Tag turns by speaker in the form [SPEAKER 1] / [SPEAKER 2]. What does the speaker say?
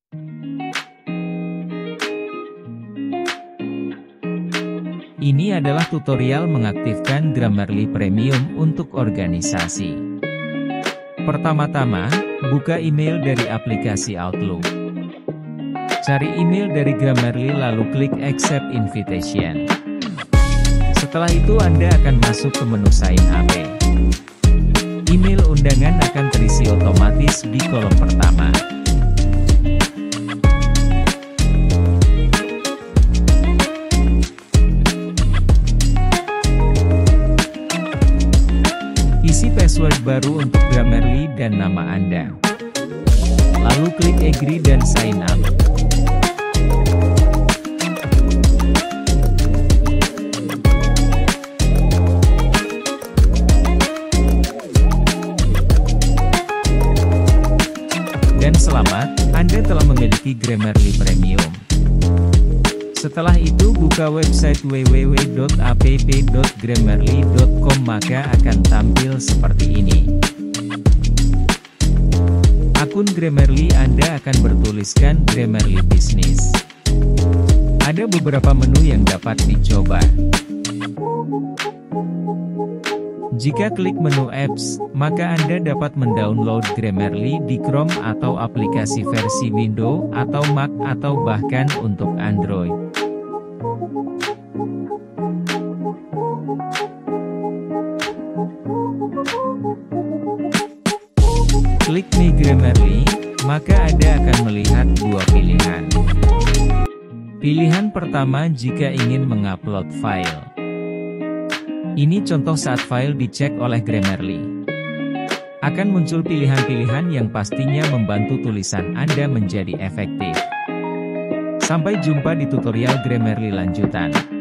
[SPEAKER 1] Ini adalah tutorial mengaktifkan Grammarly Premium untuk organisasi. Pertama-tama, buka email dari aplikasi Outlook. Cari email dari Grammarly lalu klik Accept Invitation. Setelah itu Anda akan masuk ke menu Sign Up. Email undangan akan terisi otomatis di kolom pertama. Isi password baru untuk Grammarly dan nama Anda. Lalu klik Agree dan Sign Up. Dan selamat, Anda telah memiliki Grammarly Premium. Setelah itu buka website www.app.grammarly.com maka akan tampil seperti ini. Akun Grammarly Anda akan bertuliskan Grammarly Business. Ada beberapa menu yang dapat dicoba. Jika klik menu Apps, maka Anda dapat mendownload Grammarly di Chrome atau aplikasi versi Windows atau Mac atau bahkan untuk Android. Klik My Grammarly, maka Anda akan melihat dua pilihan. Pilihan pertama jika ingin mengupload file. Ini contoh saat file dicek oleh Grammarly. Akan muncul pilihan-pilihan yang pastinya membantu tulisan Anda menjadi efektif. Sampai jumpa di tutorial Grammarly lanjutan.